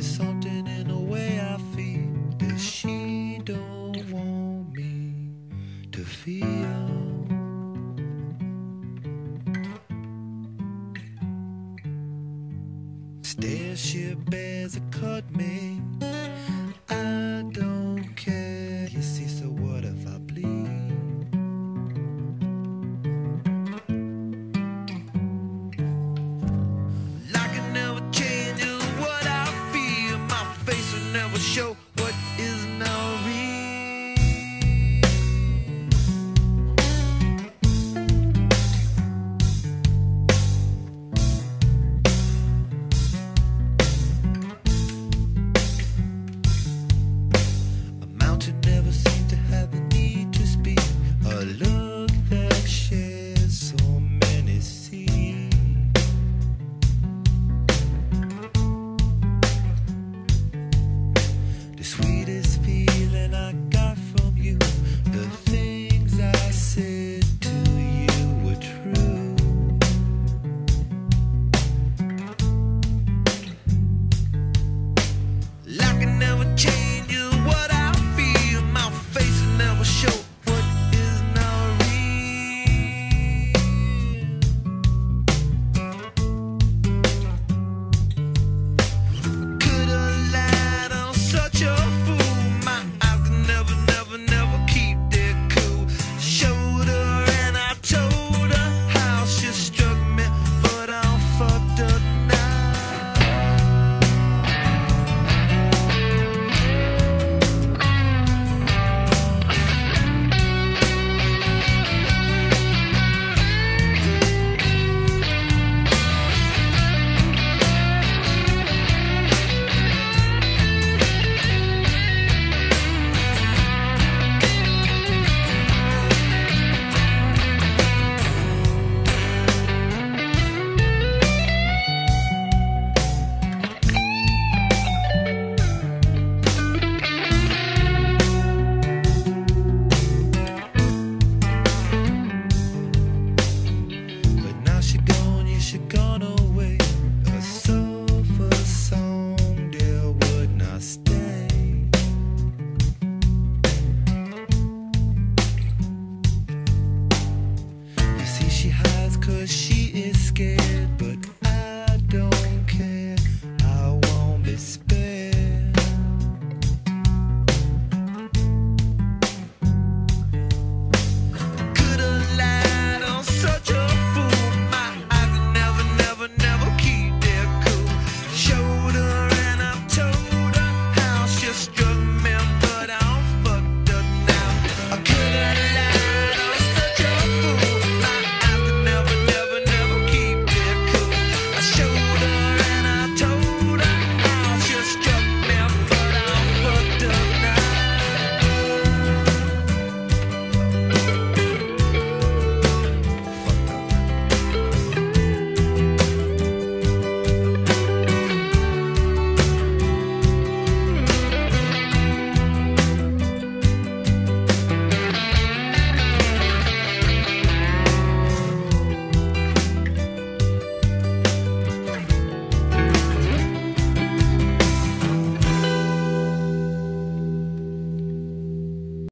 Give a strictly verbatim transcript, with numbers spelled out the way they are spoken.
There's something in the way I feel that she don't want me to feel. Starship as a cut me, I don't care. You see, so what if I bleed? Like it never changes what I feel. My face will never show what